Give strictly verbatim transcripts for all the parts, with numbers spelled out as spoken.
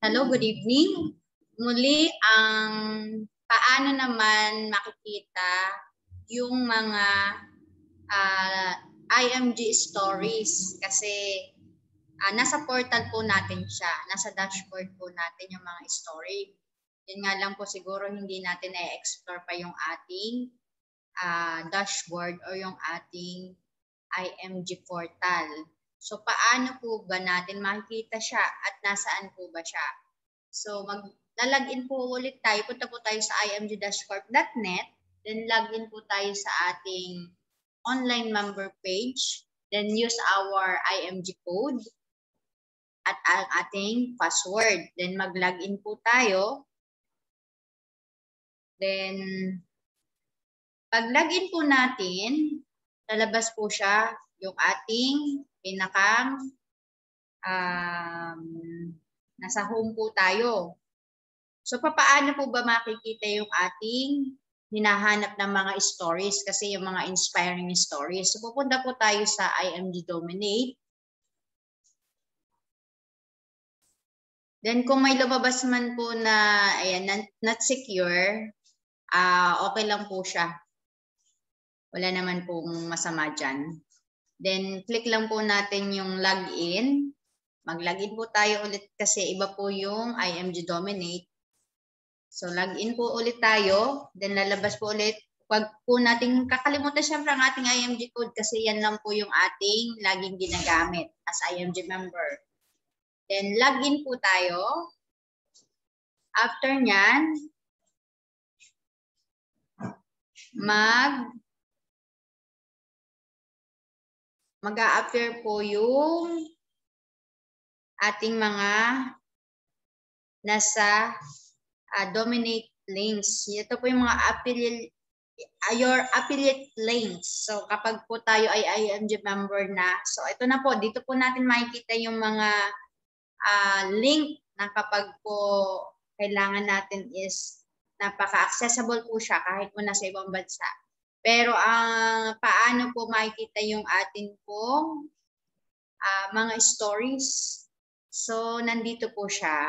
Hello, good evening. Muli, ang paano naman makikita yung mga uh, I M G stories kasi uh, nasa portal po natin siya, nasa dashboard po natin yung mga story. Yun nga lang po siguro hindi natin na-explore pa yung ating uh, dashboard o yung ating I M G portal. So, paano po ba natin makikita siya at nasaan po ba siya? So, mag-login po ulit tayo. Punta po tayo sa i m g dash corp dot net. Then, login po tayo sa ating online member page. Then, use our I M G code at ang ating password. Then, mag-login po tayo. Then, pag-login po natin, lalabas po siya yung ating pinakang um, nasa home po tayo. So, paano po ba makikita yung ating hinahanap ng mga stories? Kasi yung mga inspiring stories. So, pupunta po tayo sa I M G Dominate. Then, kung may lumabas man po na ayan, not, not secure, uh, okay lang po siya. Wala naman pong masama dyan. Then, click lang po natin yung login. Mag-login po tayo ulit kasi iba po yung I M G Dominate. So, login po ulit tayo. Then, lalabas po ulit. Pag po natin kakalimutan syempre ang ating I M G code kasi yan lang po yung ating laging ginagamit as I M G member. Then, login po tayo. After nyan, mag mag-a-appear po yung ating mga nasa uh, Dominate links. Ito po yung mga affiliate, uh, your affiliate links. So, kapag po tayo ay I M G member na, so ito na po, dito po natin makikita yung mga uh, link na kapag po kailangan natin is napaka-accessible po siya kahit po nasa ibang bansa. Pero ang uh, paano po makikita yung atin pong uh, mga stories. So, nandito po siya.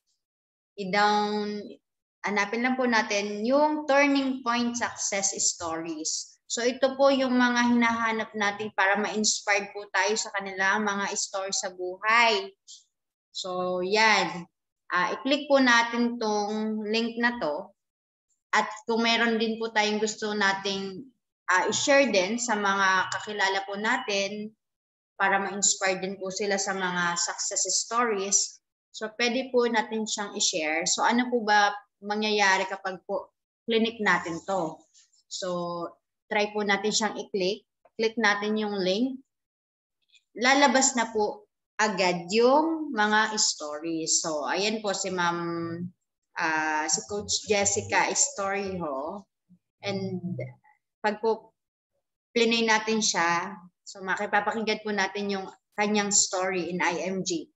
I-down, hanapin lang po natin yung turning point success stories. So, ito po yung mga hinahanap natin para ma-inspired po tayo sa kanila mga stories sa buhay. So, yan. Uh, i-click po natin tong link na to. At kung meron din po tayong gusto nating uh, i-share din sa mga kakilala po natin para ma-inspire din po sila sa mga success stories, so pwede po natin siyang i-share. So ano po ba mangyayari kapag po clinic natin to? So try po natin siyang i-click. Click natin yung link. Lalabas na po agad yung mga stories. So ayan po si Ma'am Uh, si Coach Jessica Storyho. And pag po plinay natin siya, so makipapakinggan po natin yung kanyang story in I M G.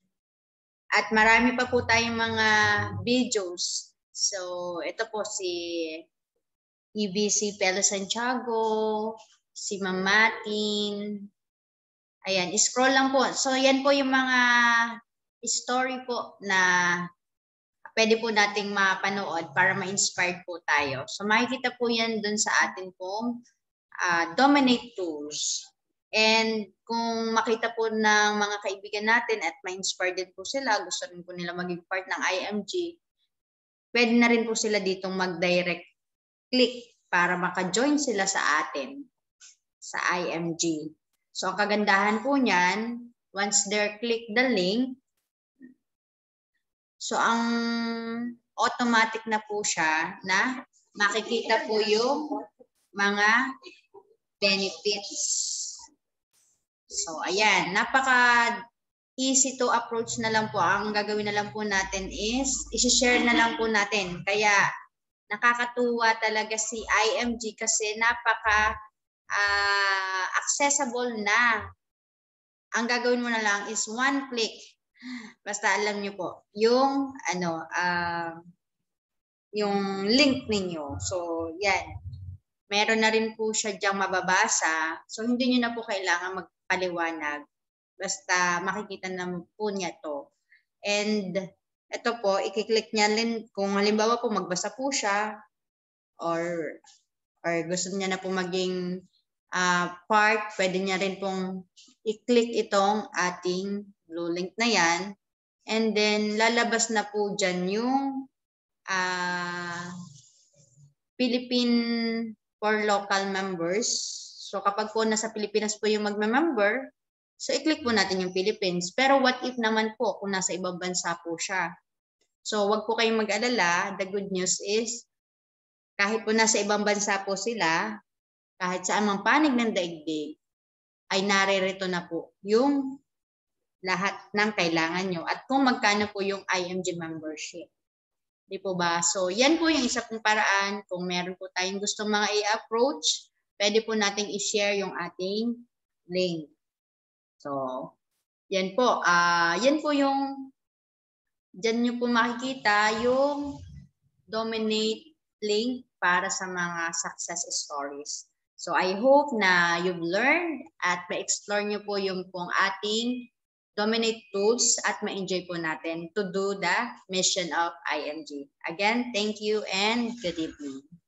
At marami pa po tayong mga videos. So ito po si E B C Pelo Santiago, si Ma'am Matin. Ayan, scroll lang po. So yan po yung mga story po na pwede po nating mapanood para ma-inspired po tayo. So makikita po yan dun sa atin pong uh, Dominate Tools. And kung makita po ng mga kaibigan natin at ma-inspired din po sila, gusto rin po nila maging part ng I M G, pwede na rin po sila ditong mag-direct click para maka-join sila sa atin sa I M G. So ang kagandahan po niyan, once they click the link, so, ang automatic na po siya na makikita po yung mga benefits. So, ayan. Napaka-easy to approach na lang po. Ang gagawin na lang po natin is, isi-share na lang po natin. Kaya, nakakatuwa talaga si I M G kasi napaka-accessible uh, na. Ang gagawin mo na lang is one click. Basta alam niyo po, yung ano, uh, yung link ninyo. So, yan. Meron na rin po siya diyang mababasa. So, hindi niyo na po kailangan magpaliwanag. Basta makikita na po niya to. And ito po, i-click niya din kung halimbawa po magbasa po siya or or gusto niya na po maging uh, part, pwede niya rin pong i-click itong ating blue link na yan. And then, lalabas na po dyan yung uh, Philippine for local members. So, kapag po nasa Pilipinas po yung magme-member, so i-click po natin yung Philippines. Pero what if naman po kung nasa ibang bansa po siya? So, wag po kayong mag-alala. The good news is, kahit po nasa ibang bansa po sila, kahit saan mang panig ng daigdig, ay naririto na po yung lahat ng kailangan nyo at kung magkano po yung I M G membership. Di po ba? So, yan po yung isa pong paraan. Kung meron po tayong gustong mga i-approach, pwede po nating i-share yung ating link. So, yan po. Uh, yan po yung, dyan nyo po makikita yung Dominate link para sa mga success stories. So, I hope na you've learned at ma-explore nyo po yung pong ating Dominate tools at ma-enjoy po natin to do the mission of I M G. Again, thank you and good evening.